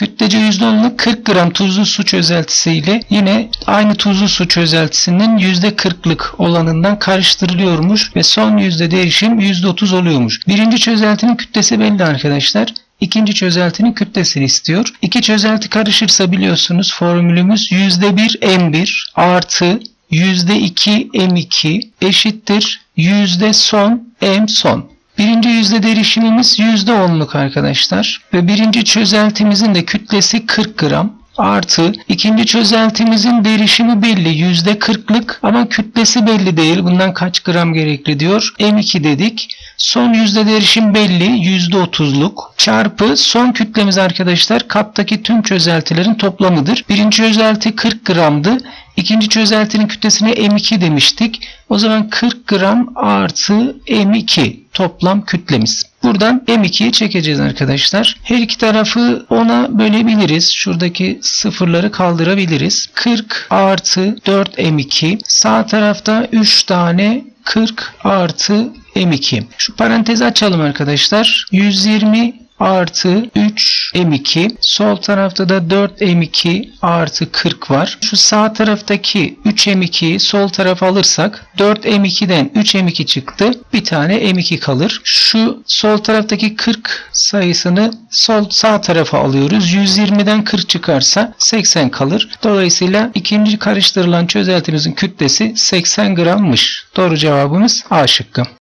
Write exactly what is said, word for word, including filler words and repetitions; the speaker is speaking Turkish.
Kütlece yüzde onluk kırk gram tuzlu su çözeltisiyle yine aynı tuzlu su çözeltisinin yüzde kırklık olanından karıştırılıyormuş ve son yüzde değişim yüzde otuz oluyormuş. Birinci çözeltinin kütlesi belli arkadaşlar. İkinci çözeltinin kütlesini istiyor. İki çözelti karışırsa biliyorsunuz formülümüz yüzde bir M bir artı yüzde iki M iki eşittir yüzde son M son. Birinci yüzde derişimimiz yüzde onluk arkadaşlar. Ve birinci çözeltimizin de kütlesi kırk gram. Artı ikinci çözeltimizin derişimi belli yüzde kırklık ama kütlesi belli değil. Bundan kaç gram gerekli diyor. M iki dedik. Son yüzde derişim belli yüzde otuzluk. Çarpı son kütlemiz arkadaşlar kaptaki tüm çözeltilerin toplamıdır. Birinci çözelti kırk gramdı. İkinci çözeltinin kütlesine M iki demiştik. O zaman kırk gram artı M iki toplam kütlemiz. Buradan M iki'yi çekeceğiz arkadaşlar. Her iki tarafı on'a bölebiliriz. Şuradaki sıfırları kaldırabiliriz. kırk artı dört M iki. Sağ tarafta üç tane kırk artı M iki. Şu parantezi açalım arkadaşlar. yüz yirmi artı üç M iki. Sol tarafta da dört M iki artı kırk var. Şu sağ taraftaki üç M iki'yi sol tarafa alırsak dört M iki'den üç M iki çıktı. Bir tane M iki kalır. Şu sol taraftaki kırk sayısını sol sağ tarafa alıyoruz. yüz yirmi'den kırk çıkarsa seksen kalır. Dolayısıyla ikinci karıştırılan çözeltimizin kütlesi seksen grammış. Doğru cevabımız A şıkkı.